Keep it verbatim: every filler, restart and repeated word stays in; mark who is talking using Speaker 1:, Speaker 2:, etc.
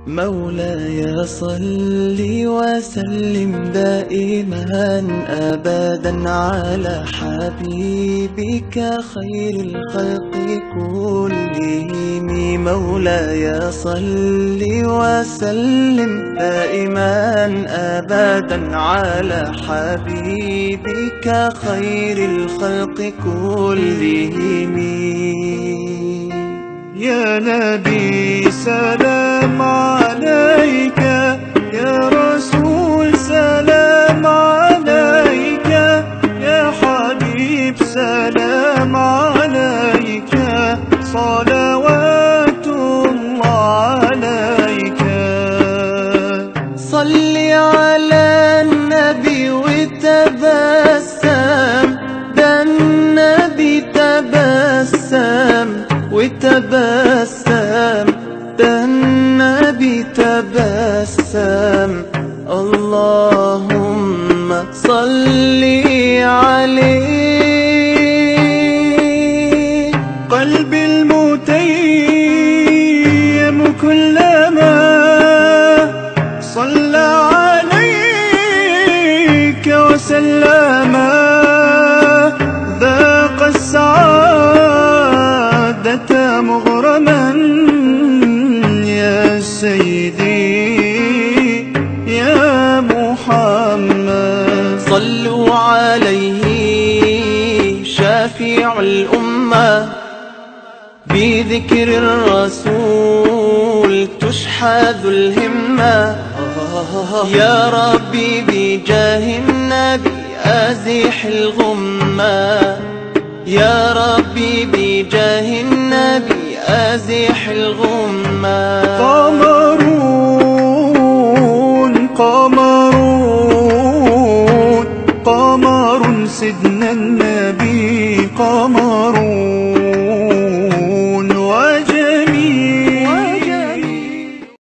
Speaker 1: مولاي صل وسلم دائما أبدا على حبيبك خير الخلق كلهم. مولاي صل وسلم دائما أبدا على حبيبك خير الخلق كلهم.
Speaker 2: يا نبي سلام عليك، يا رسول سلام عليك، يا حبيب سلام عليك، صلوات الله عليك.
Speaker 1: صل على النبي وتبسم، ده النبي تبسم وتبسم، ده النبي تبسم. اللهم صل عليه.
Speaker 2: قلبي المتيم كلما صلى عليك وسلم ذاق السعادة مغرما. يا سيدي يا محمد
Speaker 1: صلوا عليه شافع الأمة، بذكر الرسول تشحذ الهمة. يا ربي بجاه النبي أزح الغمة، يا ربي بجاه النبي أزح الغمة.
Speaker 2: قمرون قمرون قمر سيدنا النبي قمرون